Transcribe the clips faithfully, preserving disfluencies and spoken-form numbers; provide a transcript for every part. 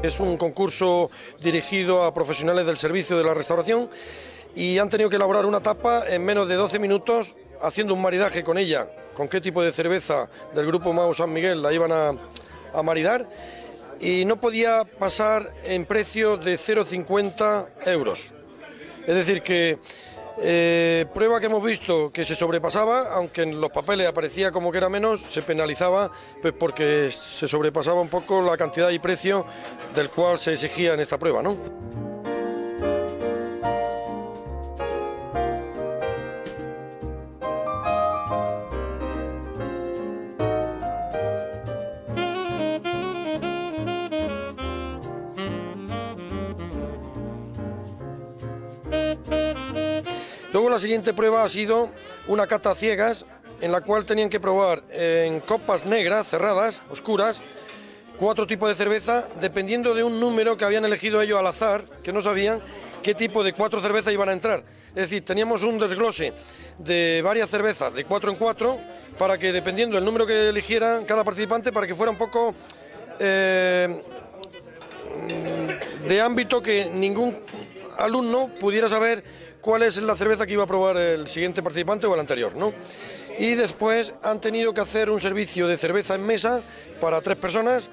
Es un concurso dirigido a profesionales del servicio de la restauración y han tenido que elaborar una tapa en menos de doce minutos haciendo un maridaje con ella, con qué tipo de cerveza del grupo Mau San Miguel la iban a, a maridar, y no podía pasar en precio de cero coma cincuenta euros. Es decir que eh, prueba que hemos visto que se sobrepasaba, aunque en los papeles aparecía como que era menos, se penalizaba pues porque se sobrepasaba un poco la cantidad y precio del cual se exigía en esta prueba, ¿no? Luego la siguiente prueba ha sido una cata a ciegas, en la cual tenían que probar en copas negras, cerradas, oscuras, cuatro tipos de cerveza, dependiendo de un número que habían elegido ellos al azar, que no sabían qué tipo de cuatro cervezas iban a entrar. Es decir, teníamos un desglose de varias cervezas de cuatro en cuatro, para que dependiendo del número que eligieran cada participante, para que fuera un poco eh, de ámbito que ningún alumno pudiera saber cuál es la cerveza que iba a probar el siguiente participante o el anterior, ¿no? Y después han tenido que hacer un servicio de cerveza en mesa para tres personas.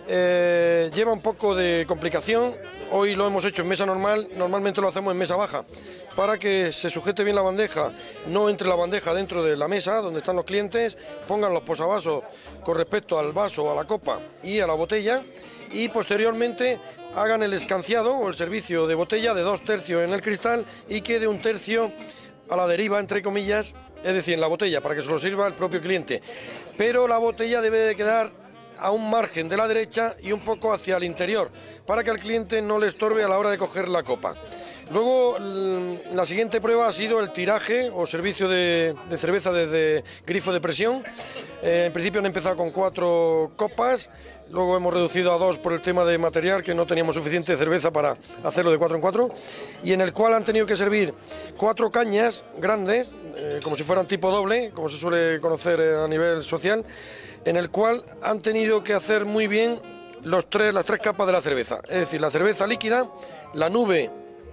Eh, lleva un poco de complicación. Hoy lo hemos hecho en mesa normal, normalmente lo hacemos en mesa baja, para que se sujete bien la bandeja, no entre la bandeja dentro de la mesa donde están los clientes, pongan los posavasos con respecto al vaso, a la copa y a la botella, y posteriormente hagan el escanciado o el servicio de botella de dos tercios en el cristal y quede un tercio a la deriva, entre comillas, es decir, en la botella, para que se lo sirva el propio cliente. Pero la botella debe de quedar a un margen de la derecha y un poco hacia el interior, para que al cliente no le estorbe a la hora de coger la copa. Luego, la siguiente prueba ha sido el tiraje o servicio de, de cerveza desde grifo de presión. Eh, en principio han empezado con cuatro copas, luego hemos reducido a dos por el tema de material, que no teníamos suficiente cerveza para hacerlo de cuatro en cuatro, y en el cual han tenido que servir cuatro cañas grandes, eh, como si fueran tipo doble, como se suele conocer a nivel social, en el cual han tenido que hacer muy bien los tres, las tres capas de la cerveza. Es decir, la cerveza líquida, la nube,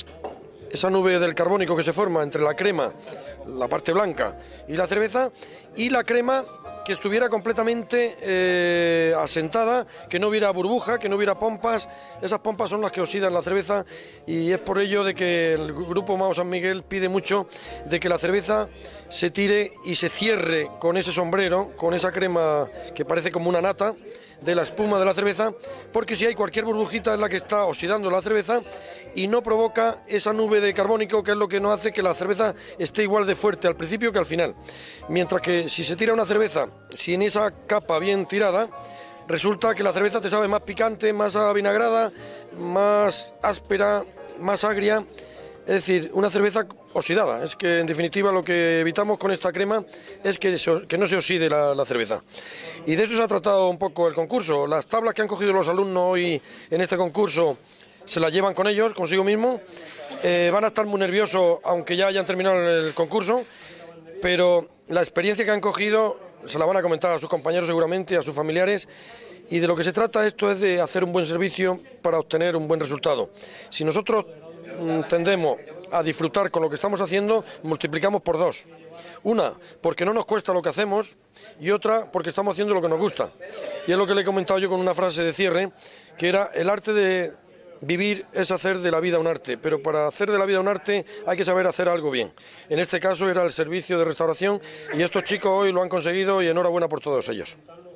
esa nube del carbónico que se forma entre la crema, la parte blanca, y la cerveza, y la crema que estuviera completamente eh, asentada, que no hubiera burbuja, que no hubiera pompas. Esas pompas son las que oxidan la cerveza, y es por ello de que el grupo Mau San Miguel pide mucho de que la cerveza se tire y se cierre con ese sombrero, con esa crema que parece como una nata de la espuma de la cerveza, porque si hay cualquier burbujita es la que está oxidando la cerveza y no provoca esa nube de carbónico, que es lo que no hace que la cerveza esté igual de fuerte al principio que al final. Mientras que si se tira una cerveza sin esa capa bien tirada, resulta que la cerveza te sabe más picante, más avinagrada, más áspera, más agria. Es decir, una cerveza oxidada. Es que en definitiva lo que evitamos con esta crema es que, se, que no se oxide la, la cerveza. Y de eso se ha tratado un poco el concurso. Las tablas que han cogido los alumnos hoy en este concurso se las llevan con ellos, consigo mismo. Eh, van a estar muy nerviosos aunque ya hayan terminado el concurso, pero la experiencia que han cogido se la van a comentar a sus compañeros seguramente, a sus familiares. Y de lo que se trata esto es de hacer un buen servicio para obtener un buen resultado. Si nosotros tendemos a disfrutar con lo que estamos haciendo, multiplicamos por dos. Una, porque no nos cuesta lo que hacemos, y otra, porque estamos haciendo lo que nos gusta. Y es lo que le he comentado yo con una frase de cierre, que era: el arte de vivir es hacer de la vida un arte, pero para hacer de la vida un arte hay que saber hacer algo bien. En este caso era el servicio de restauración, y estos chicos hoy lo han conseguido, y enhorabuena por todos ellos.